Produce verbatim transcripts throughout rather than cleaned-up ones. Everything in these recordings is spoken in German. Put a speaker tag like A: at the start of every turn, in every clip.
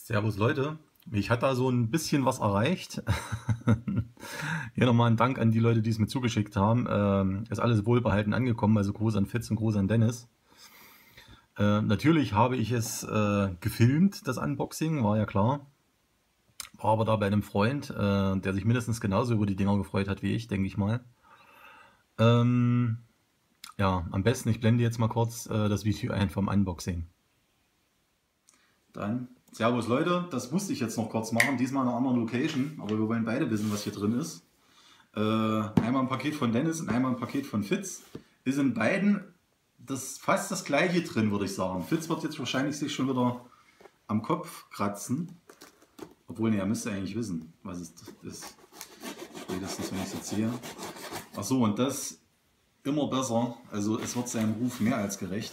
A: Servus Leute, mich hat da so ein bisschen was erreicht. Hier nochmal ein Dank an die Leute, die es mir zugeschickt haben. Ähm, ist alles wohlbehalten angekommen, also groß an Fitz und groß an Dennis. Äh, natürlich habe ich es äh, gefilmt, das Unboxing, war ja klar. War aber da bei einem Freund, äh, der sich mindestens genauso über die Dinger gefreut hat wie ich, denke ich mal. Ähm, ja, am besten, ich blende jetzt mal kurz äh, das Video ein vom Unboxing. Dann, Servus Leute, das musste ich jetzt noch kurz machen, diesmal in einer anderen Location, aber wir wollen beide wissen, was hier drin ist. Äh, einmal ein Paket von Dennis und einmal ein Paket von Fitz. Ist in beiden das, fast das gleiche drin, würde ich sagen. Fitz wird jetzt wahrscheinlich sich schon wieder am Kopf kratzen. Obwohl, ne, er müsste eigentlich wissen, was es ist. Spätestens, wenn ich es jetzt sehe. Achso, und das immer besser. Also es wird seinem Ruf mehr als gerecht.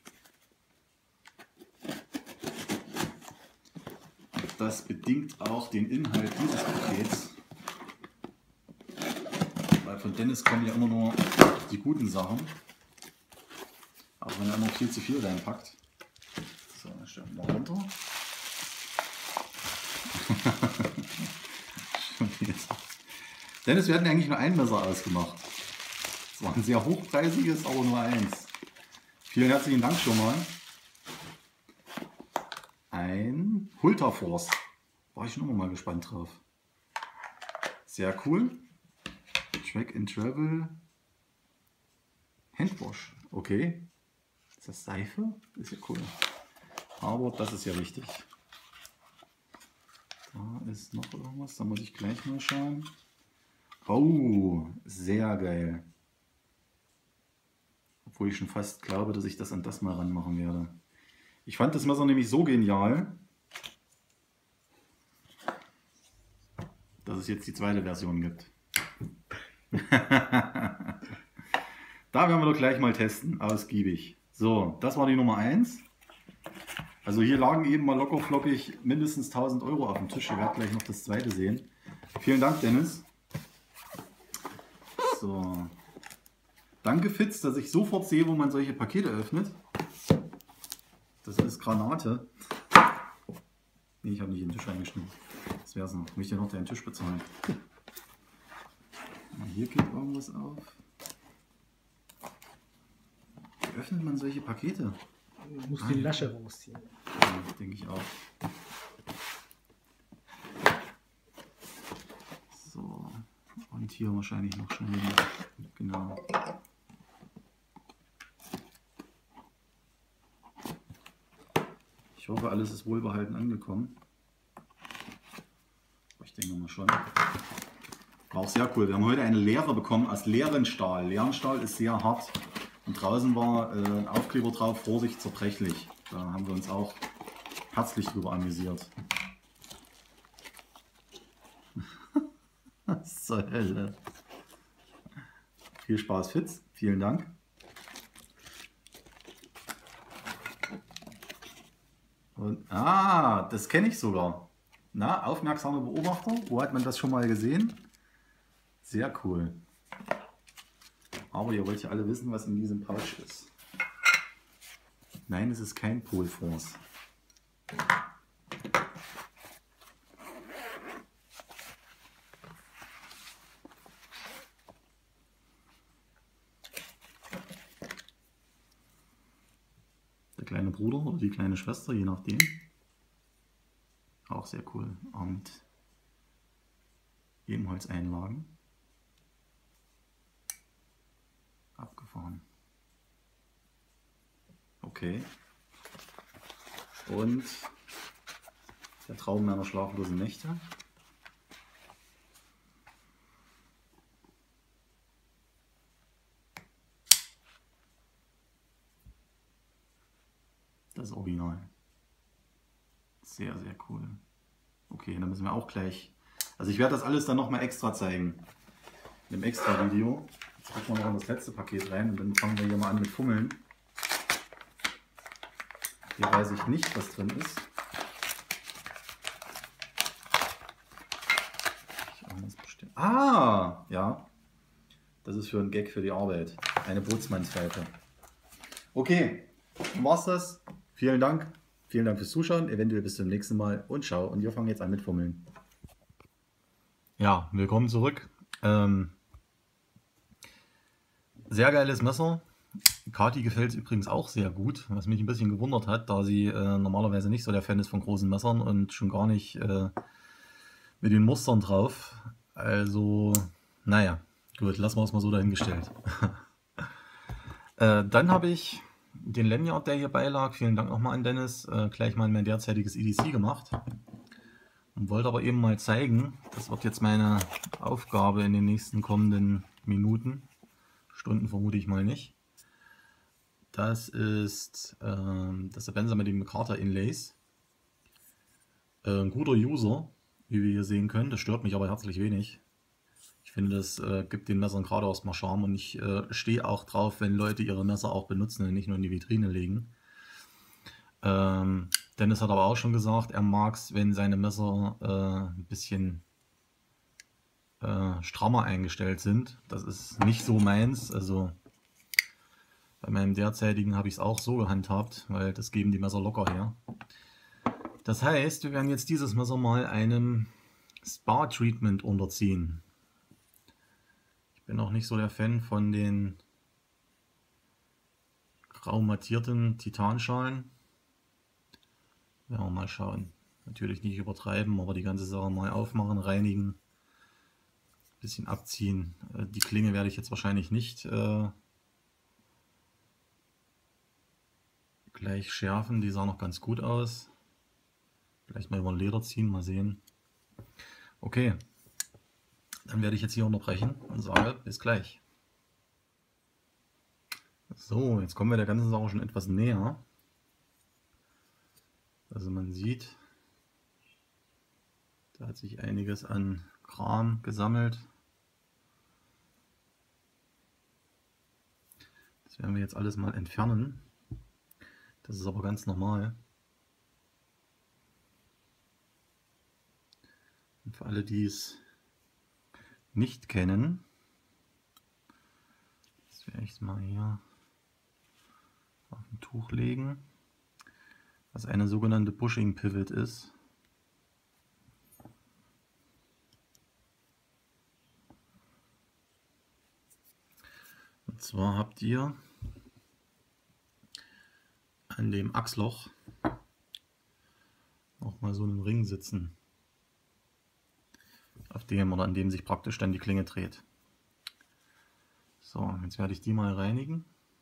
A: Das bedingt auch den Inhalt dieses Pakets. Weil von Dennis kommen ja immer nur die guten Sachen. Auch wenn er immer viel zu viel reinpackt. So, dann stellen wir mal runter. Dennis, wir hatten eigentlich nur ein Messer ausgemacht. Das war ein sehr hochpreisiges, aber nur eins. Vielen herzlichen Dank schon mal. Ein Hultaforce. War ich schon immer mal gespannt drauf. Sehr cool. Track and Travel. Handwash. Okay. Ist das Seife? Ist ja cool. Aber das ist ja wichtig. Da ist noch irgendwas. Da muss ich gleich mal schauen. Oh, sehr geil. Obwohl ich schon fast glaube, dass ich das an das mal ranmachen werde. Ich fand das Messer nämlich so genial, dass es jetzt die zweite Version gibt. Da werden wir doch gleich mal testen, ausgiebig. So, das war die Nummer eins. Also hier lagen eben mal locker flockig mindestens tausend Euro auf dem Tisch. Ihr werdet gleich noch das zweite sehen. Vielen Dank, Dennis. So. Danke, Fitz, dass ich sofort sehe, wo man solche Pakete öffnet. Das ist Granate. Nee, ich habe nicht in den Tisch reingeschnitten. Das wäre es noch. Ich möchte ja noch deinen Tisch bezahlen. Hier geht irgendwas auf. Wie öffnet man solche Pakete?
B: Du musst ah, die Lasche rausziehen.
A: Ja, denke ich auch. So. Und hier wahrscheinlich noch schnell. Genau. Ich hoffe, alles ist wohlbehalten angekommen. Ich denke mal schon. War auch sehr cool. Wir haben heute eine Leere bekommen aus Leerenstahl. Leerenstahl ist sehr hart. Und draußen war äh, Aufkleber drauf, Vorsicht, zerbrechlich. Da haben wir uns auch herzlich drüber amüsiert. Was zur Hölle. Viel Spaß, Fitz. Vielen Dank. Und, ah, das kenne ich sogar. Na, aufmerksame Beobachter. Wo hat man das schon mal gesehen? Sehr cool. Aber ihr wollt ja alle wissen, was in diesem Pouch ist. Nein, es ist kein Polforce. Der kleine Bruder oder die kleine Schwester, je nachdem. Auch sehr cool. Und Ebenholzeinlagen. Abgefahren. Okay. Und der Traum meiner schlaflosen Nächte. Das Original. Sehr, sehr cool. Okay, dann müssen wir auch gleich... Also ich werde das alles dann nochmal extra zeigen. In dem extra Video. Jetzt gucken wir noch in das letzte Paket rein und dann fangen wir hier mal an mit Fummeln. Hier weiß ich nicht, was drin ist. Ah, ja. Das ist für einen Gag für die Arbeit. Eine Bootsmannspfeife. Okay, dann war's das. Vielen Dank. vielen Dank fürs Zuschauen, eventuell bis zum nächsten Mal und ciao. Und wir fangen jetzt an mit Fummeln. Ja, willkommen zurück. Ähm, sehr geiles Messer. Kati gefällt es übrigens auch sehr gut, was mich ein bisschen gewundert hat, da sie äh, normalerweise nicht so der Fan ist von großen Messern und schon gar nicht äh, mit den Mustern drauf. Also, naja, gut, lassen wir es mal so dahingestellt. äh, dann habe ich den Lanyard, der hier beilag, vielen Dank nochmal an Dennis, äh, gleich mal in mein derzeitiges E D C gemacht. Und wollte aber eben mal zeigen, das wird jetzt meine Aufgabe in den nächsten kommenden Minuten, Stunden vermute ich mal nicht. Das ist ähm, das Sebenza mit den Micarta Inlays. Äh, ein guter User, wie wir hier sehen können, das stört mich aber herzlich wenig. Ich finde, das äh, gibt den Messern gerade erstmal Charme und ich äh, stehe auch drauf, wenn Leute ihre Messer auch benutzen und nicht nur in die Vitrine legen. Ähm, Dennis hat aber auch schon gesagt, er mag es, wenn seine Messer äh, ein bisschen äh, strammer eingestellt sind. Das ist nicht so meins. Also bei meinem derzeitigen habe ich es auch so gehandhabt, weil das geben die Messer locker her. Das heißt, wir werden jetzt dieses Messer mal einem Spa-Treatment unterziehen. Ich bin auch nicht so der Fan von den grau mattierten Titanschalen. Ja, mal schauen. Natürlich nicht übertreiben, aber die ganze Sache mal aufmachen, reinigen, bisschen abziehen. Die Klinge werde ich jetzt wahrscheinlich nicht äh, gleich schärfen. Die sah noch ganz gut aus. Vielleicht mal über den Leder ziehen, mal sehen. Okay, dann werde ich jetzt hier unterbrechen und sage bis gleich. So, jetzt kommen wir der ganzen Sache schon etwas näher. Also man sieht, da hat sich einiges an Kram gesammelt. Das werden wir jetzt alles mal entfernen. Das ist aber ganz normal. Und für alle, die es nicht kennen, das werde ich mal hier auf ein Tuch legen, was eine sogenannte Bushing Pivot ist. Und zwar habt ihr an dem Achsloch noch mal so einen Ring sitzen, auf dem oder an dem sich praktisch dann die Klinge dreht. So, jetzt werde ich die mal reinigen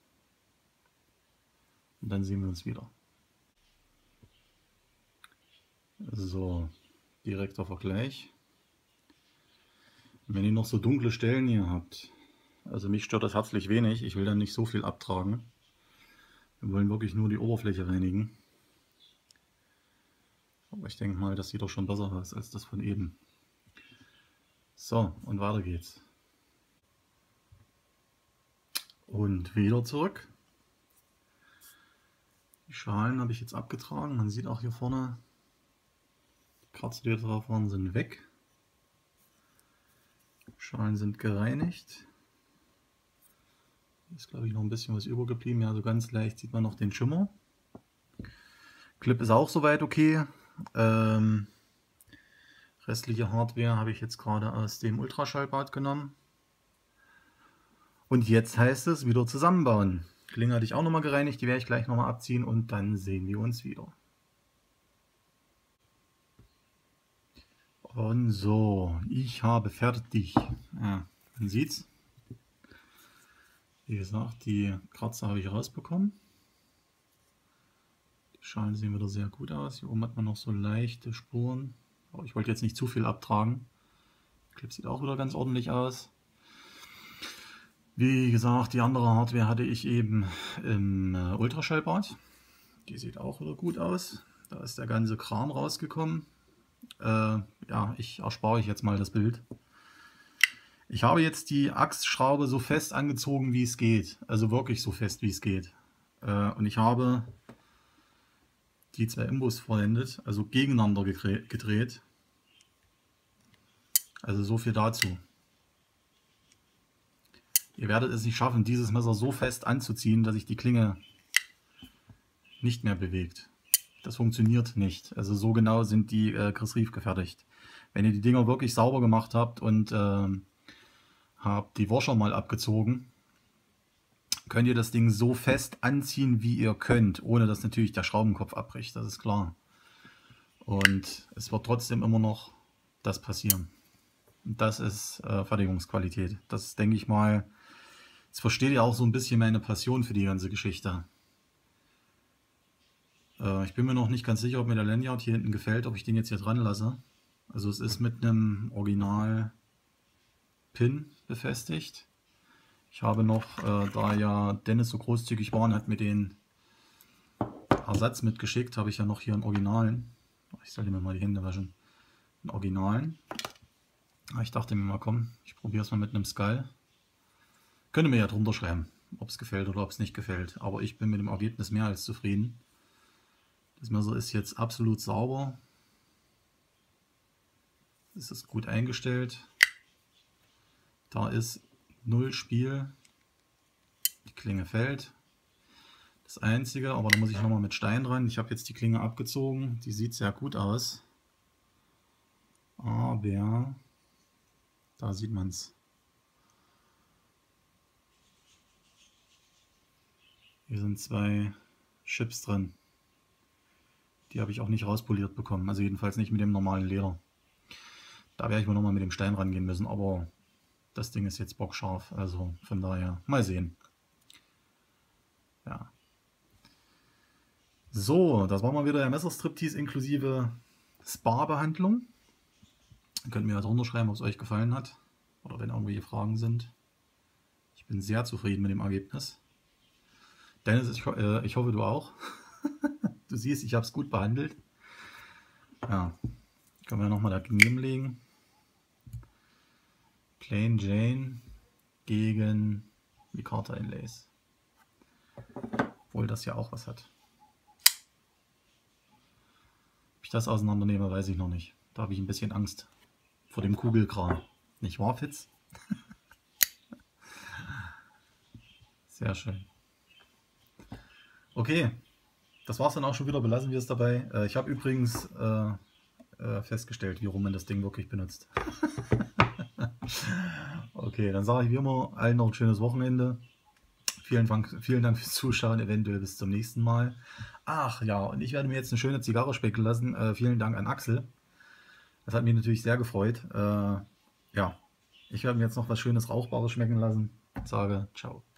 A: und dann sehen wir uns wieder. So, direkter Vergleich. Wenn ihr noch so dunkle Stellen hier habt, also mich stört das herzlich wenig, ich will dann nicht so viel abtragen. Wir wollen wirklich nur die Oberfläche reinigen. Aber ich denke mal, das sieht doch schon besser aus als das von eben. So, und weiter geht's. Und wieder zurück. Die Schalen habe ich jetzt abgetragen. Man sieht auch hier vorne, die Kratzer, die drauf waren, sind weg. Schalen sind gereinigt. Hier ist, glaube ich, noch ein bisschen was übergeblieben. Ja, so ganz leicht sieht man noch den Schimmer. Clip ist auch soweit okay. Ähm, restliche Hardware habe ich jetzt gerade aus dem Ultraschallbad genommen. Und jetzt heißt es wieder zusammenbauen. Klinge hatte ich auch nochmal gereinigt, die werde ich gleich nochmal abziehen und dann sehen wir uns wieder. Und so, ich habe fertig. Ja, man sieht's. Wie gesagt, die Kratzer habe ich rausbekommen. Die Schalen sehen wieder sehr gut aus. Hier oben hat man noch so leichte Spuren. Aber ich wollte jetzt nicht zu viel abtragen. Der Clip sieht auch wieder ganz ordentlich aus. Wie gesagt, die andere Hardware hatte ich eben im äh, Ultraschallbad. Die sieht auch wieder gut aus. Da ist der ganze Kram rausgekommen. Äh, ja, ich erspare euch jetzt mal das Bild. Ich habe jetzt die Achsschraube so fest angezogen, wie es geht. Also wirklich so fest, wie es geht. Äh, und ich habe die zwei Imbus verwendet, also gegeneinander gedreht. Also so viel dazu. Ihr werdet es nicht schaffen, dieses Messer so fest anzuziehen, dass sich die Klinge nicht mehr bewegt. Das funktioniert nicht. Also so genau sind die äh, Chris Reeve gefertigt. Wenn ihr die Dinger wirklich sauber gemacht habt und äh, habt die Washer mal abgezogen, könnt ihr das Ding so fest anziehen, wie ihr könnt, ohne dass natürlich der Schraubenkopf abbricht, das ist klar. Und es wird trotzdem immer noch das passieren. Und das ist äh, Fertigungsqualität. Das denke ich mal, jetzt versteht ihr auch so ein bisschen meine Passion für die ganze Geschichte. Äh, ich bin mir noch nicht ganz sicher, ob mir der Lanyard hier hinten gefällt, ob ich den jetzt hier dran lasse. Also es ist mit einem Original Pin befestigt. Ich habe noch, äh, da ja Dennis so großzügig war und hat mir den Ersatz mitgeschickt, habe ich ja noch hier einen Originalen. Ich sollte mir mal die Hände waschen. Einen Originalen. Ich dachte mir mal, komm, ich probiere es mal mit einem Skull. Könnt ihr mir ja drunter schreiben, ob es gefällt oder ob es nicht gefällt. Aber ich bin mit dem Ergebnis mehr als zufrieden. Das Messer ist jetzt absolut sauber. Es ist gut eingestellt. Da ist null Spiel. Die Klinge fällt. Das einzige, aber da muss ich nochmal mit Stein dran. Ich habe jetzt die Klinge abgezogen. Die sieht sehr gut aus. Aber da sieht man es. Hier sind zwei Chips drin. Die habe ich auch nicht rauspoliert bekommen. Also jedenfalls nicht mit dem normalen Leder. Da werde ich wohl nochmal mit dem Stein rangehen müssen. Aber das Ding ist jetzt bockscharf. Also von daher mal sehen. Ja. So, das war mal wieder der Messerstriptease inklusive Spa-Behandlung. Könnt mir ja drunter schreiben, ob es euch gefallen hat. Oder wenn irgendwelche Fragen sind. Ich bin sehr zufrieden mit dem Ergebnis. Dennis, ich, äh, ich hoffe du auch. Du siehst, ich habe es gut behandelt. Ja, können wir nochmal daneben legen. Plain Jane gegen Micarta Inlays. Obwohl das ja auch was hat. Ob ich das auseinandernehme, weiß ich noch nicht. Da habe ich ein bisschen Angst vor dem Kugelkram. Nicht wahr, Fitz? Sehr schön. Okay, das war es dann auch schon wieder. Belassen wir es dabei. Äh, ich habe übrigens äh, äh, festgestellt, wie rum man das Ding wirklich benutzt. Okay, dann sage ich wie immer allen noch ein schönes Wochenende. Vielen Dank, vielen Dank fürs Zuschauen, eventuell bis zum nächsten Mal. Ach ja, und ich werde mir jetzt eine schöne Zigarre specken lassen. Äh, vielen Dank an Axel. Das hat mich natürlich sehr gefreut. Äh, ja, ich werde mir jetzt noch was Schönes Rauchbares schmecken lassen. Ich sage ciao.